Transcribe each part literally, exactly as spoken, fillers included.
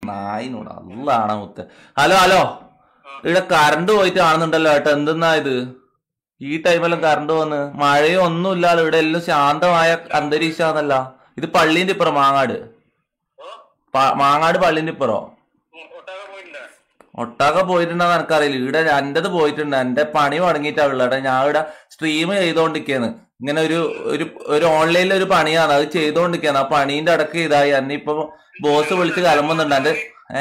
നായിനോട് അല്ലാണ മുത്ത. Hello hello, ഇവിടെ current പോയിട്ട് കാണുന്നുണ്ടല്ലോ ഏട്ടാ, എന്തെന്നാ ഇത് ഈ ടൈമെല്ലാം കറണ്ട് വന്ന്? മഴയോ ഒന്നും ഇല്ലാലോ, ഇവിടെ എല്ലാം ശാന്തമായ അന്തരീക്ഷാന്നല്ല. ഇത് പള്ളീന്റെ ഇപ്പുറം, മാങ്ങാട് മാങ്ങാട് പള്ളീന്റെ ഇപ്പുറോ. ഒട്ടാകെ പോയിട്ടുണ്ടെന്ന് എനിക്കറിയില്ല. ഇവിടെ എന്റേത് പോയിട്ടുണ്ട്, എന്റെ പണി തുടങ്ങിയിട്ടാ ഉള്ളത്. ഞാൻ ഇവിടെ സ്ട്രീം ചെയ്തോണ്ടിരിക്കാണ്. ഇങ്ങനെ ഒരു ഒരു ഓൺലൈനിൽ ഒരു പണിയാണ്, അത് ചെയ്തോണ്ടിരിക്കാണ്. ആ പണീന്റെ അടക്കം ഇതായി എന്നെ ഇപ്പൊ ബോസ് വിളിച്ച് കലമ്പുന്നുണ്ട്. എന്റെ ഏ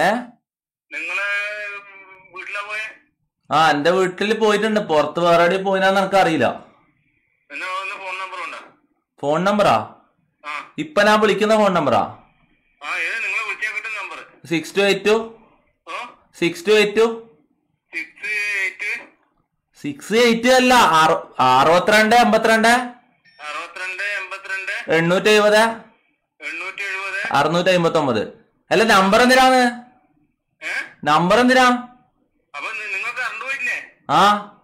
ആ എന്റെ വീട്ടിൽ പോയിട്ടുണ്ട്. പുറത്ത് വേറെ എവിടെ പോയിനാന്ന് എനിക്കറിയില്ല. ഫോൺ നമ്പറാ ഇപ്പൊ ഞാൻ വിളിക്കുന്ന ഫോൺ നമ്പറാ? Six two eight two six two eight two six eight അല്ല, അറുപത്തിരണ്ട് എൺപത്തിരണ്ട് എണ്ണൂറ്റി എഴുപത് അറുന്നൂറ്റി അമ്പത്തി ഒമ്പത്. അല്ല നമ്പർ എന്തിനാണ്? നമ്പർ എന്തിനാ? ആ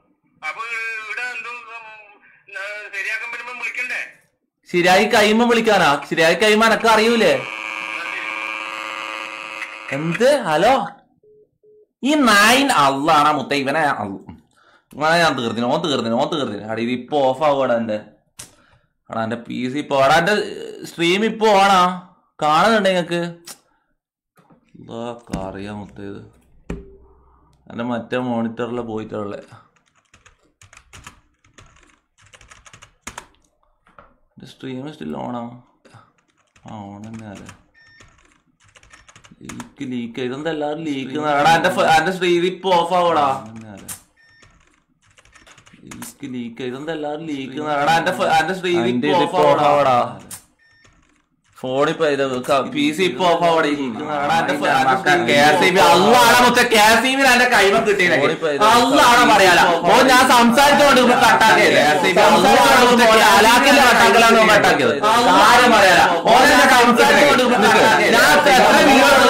ശരിയായി കഴിയുമ്പോ വിളിക്കാനാ? ശരിയായി കഴിയുമ്പോ എനക്ക് അറിയൂലേ എന്ത്? ഹലോ, ഈ നായിൻ അള്ളാണാ മുത്ത. ഇവനെ ഇവനെ ഞാൻ തീർത്തിന്, ഓൻ തീർത്തിന് ഓൻ തീർത്തിന് അടി. ഇത് ഇപ്പൊ ഓഫ് ആവൂടാ എന്റെ ആടാ, എന്റെ പി സി ഇപ്പൊ ആടാ, എന്റെ സ്ട്രീം ഇപ്പൊ ഓണാ കാണുന്നുണ്ട് നിങ്ങക്ക്? അറിയാം മുത്ത, ഇത് എന്റെ മറ്റേ മോണിറ്ററിൽ പോയിട്ടുള്ളേ. Stream still ഓണാ? ആ ഓൺ തന്നെയല്ലേ. ലീക്ക് ലീക്ക് ഇതെന്താ എല്ലാവരും ലീക്ക്? എന്റെ എന്റെ സ്ട്രീം ഇപ്പൊ ഓഫ് ആവൂടാ. ലീക്ക് ലീക്ക് ഇതെന്താ എല്ലാവരും ലീക്ക്? എന്റെ എന്റെ സ്ട്രീം ഇപ്പൊ ഓഫ് ആവൂടാ. ഫോണിപ്പോ പി സി ഇപ്പൊ ഓഫ് ആവൂടെ? എന്റെ കൈമ കിട്ടിയില്ല. അള്ളാണ് പറയാലോ, ഓ ഞാൻ സംസാരിച്ചോണ്ട് കട്ടാക്കിയത്. കട്ടാക്കിയത് ആരും പറയാലോ. ഓനെ സംസാരിച്ചോണ്ട് ഞാൻ എത്ര വീഡിയോ